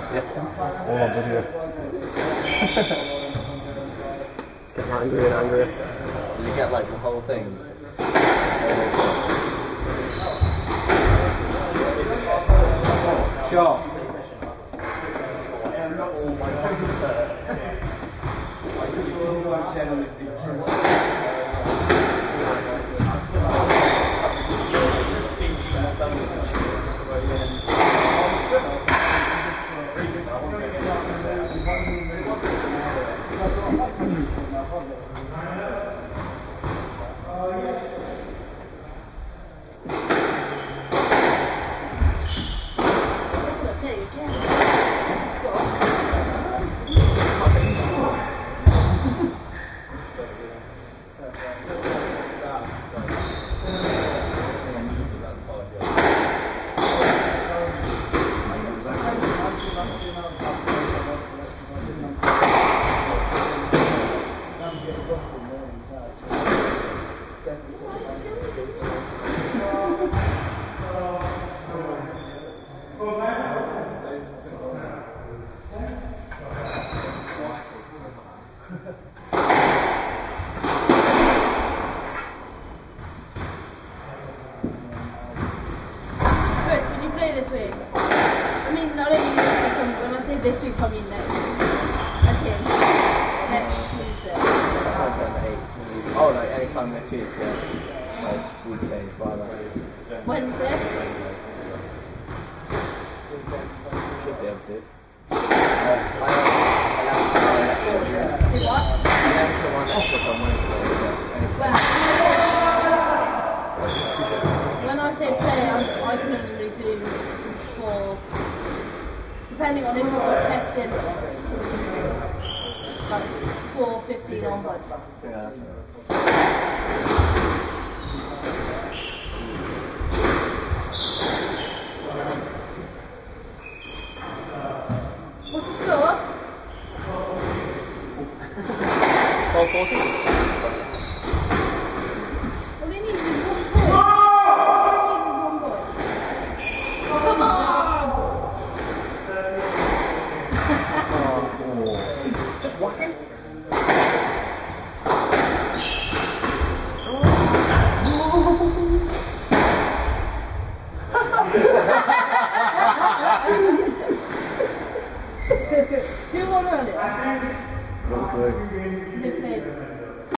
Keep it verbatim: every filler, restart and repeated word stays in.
Yeah. All on video. It's getting angrier and angrier. So you get like the whole thing. Sure. This week. I mean, not only this week, when I say this week, I mean next week. That's him. Next Tuesday. Oh, like anytime next week, yeah. Like weekdays, whatever. Wednesday. Should be able to. Uh, I announced Do what? I announced the one next week on Wednesday. Well, when I say play, I, I can only do for, depending on if you've got testing, like four fifteen onwards. Yeah, What's the score? four forty? All he needs is one point. All he needs is one point. Come on! Oh, just whack it. Who won earlier? What was it? Who played?